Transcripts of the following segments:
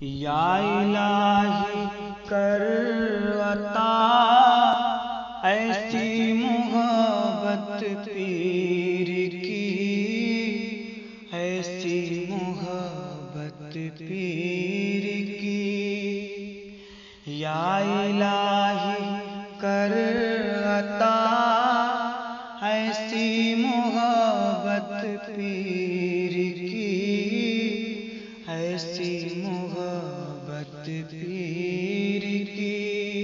या इलाही कर अता ऐसी मोहब्बत पीर की, ऐसी मोहब्बत पीर की। या इलाही कर अता ऐसी मोहब्बत पीर की, ऐसी मोहब्बत पीर की।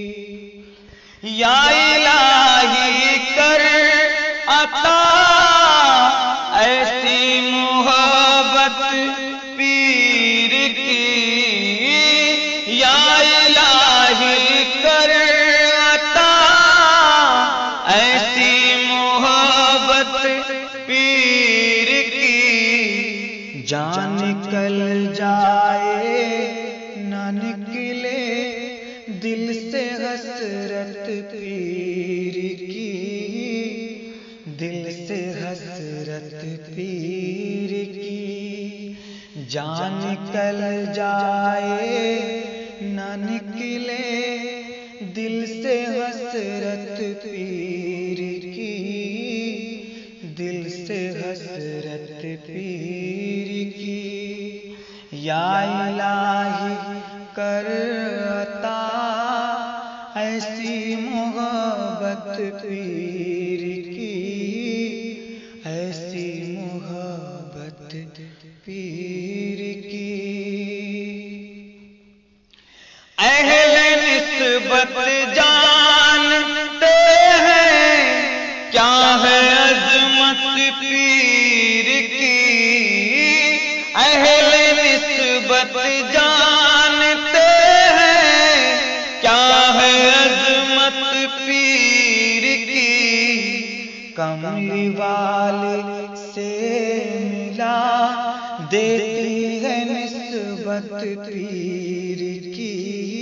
या इलाही कर अता ऐसी मोहब्बत पीर की। या इलाही कर अता ऐसी मोहब्बत पीर की। जान निकल जाए न निकले दिल से हसरत पीर की, दिल से हसरत पीर की। जान निकल जाए न निकले दिल से हसरत पीर की, दिल से हसरत पीर की। या इलाही कर अता ऐसी मोहब्बत पीर की, ऐसी मोहब्बत पीर की। अहले निस्बत जानते हैं क्या है अज़मत पीर की। अहले निस्बत जानते हैं क्या है अज़मत पीर की। कमली वाले से मिला देती है निस्बत पीर की,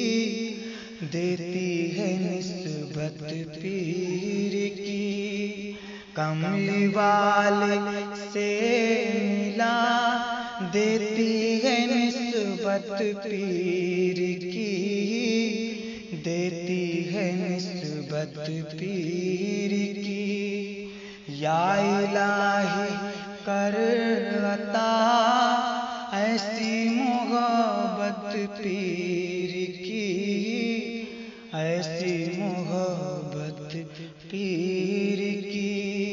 देती है निस्बत पीर की। कमली वाले से मिला देती है निस्बत पीर की, देती है निस्बत पीर की। या इलाही कर अता ऐसी मोहब्बत पीर की, ऐसी मोहब्बत पीर की।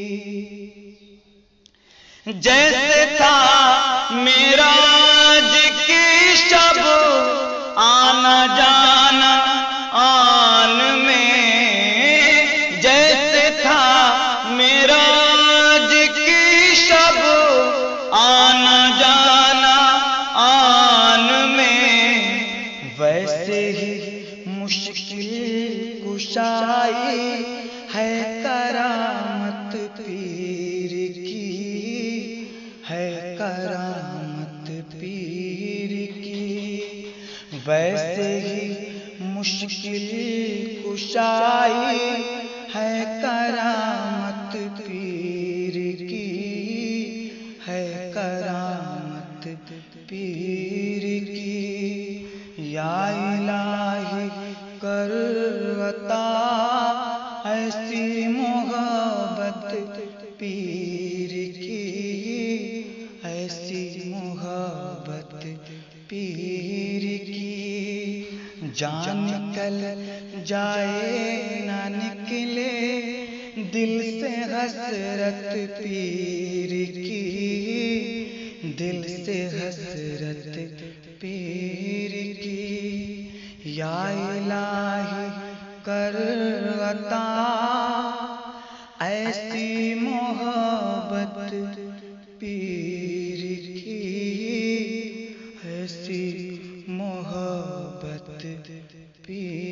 जैसे था मेरा आज की शब आना जाना आन में, जैसे था मेरा आज की शब आना जाना आन में, वैसे ही मुश्किल कुशाई है करामत पीर की, है करामत पीर की। वैसे ही मुश्किल कुशाई है करामत पीर की, है करामत पीर की। या इलाही कर अता ऐसी मोहब्बत पीर की, ऐसी मोहब्बत पीर की। जान निकल जाए न निकले दिल से हसरत पीर की, दिल से हसरत पीर की। या इलाही कर अता ऐसी मोहब्बत पीर की, ऐसी मोहब्बत पीर